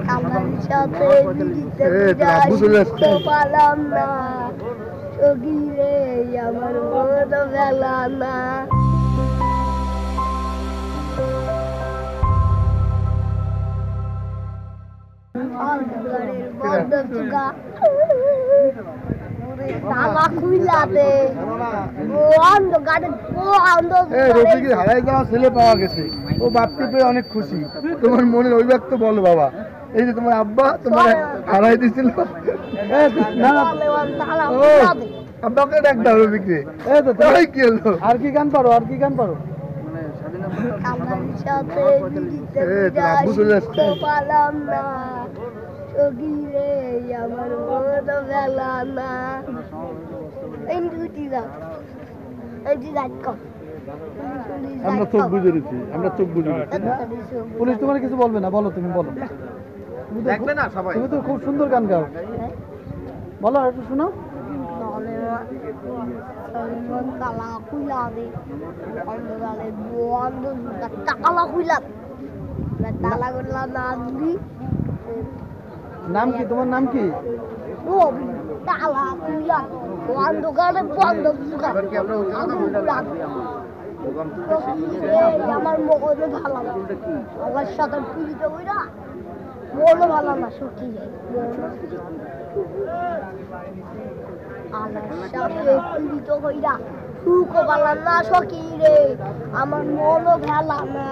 আমার সাথে মিলিতে বুঝতে পারলাম না সখী রে আমার মন বেলা না অন্ধকারের বন্ধ চুকা তালা খুইলা দে ও অন্ধকারে রফিকের হারাই যাওয়া ছেলে পাওয়া গেছে, ও বাপকে পেয়ে অনেক খুশি। তোমার মনের অভিব্যক্ত বলো বাবা। এই যে তোমার আব্বা তোমার হারাই দিছিল, আব্বাকে ডাক দাও রফিকরে। কি হলো? আর কি গান পারো? আর কি গান পারো? আমার সাথে মিলিতে পারলাম না সখী রে আমার মন বেলা না আমরা চোখ বুঝে দিচ্ছি, আমরা চোখ বুঝে দিচ্ছি। পুলিশ তোমার কিছু বলবে না, বলো, তুমি বলো। তুমি তো খুব সুন্দর গান গাও, বলো একটু শোনো। তালা খুইলা দে অন্ধকারে বন্ধ তালা খুইলা তালা করলা না দিবি। নাম কি তোমার? নাম কি? তালা খুইলা অন্ধকারে বন্ধ আমার মনে ভালো না, আমার সাথে পুলিতে বইরা মনে ভালো না সত্যি আমার সাথে পুলিত হইরা সুখ ভালো না সখী রে আমার মনও ভালো না।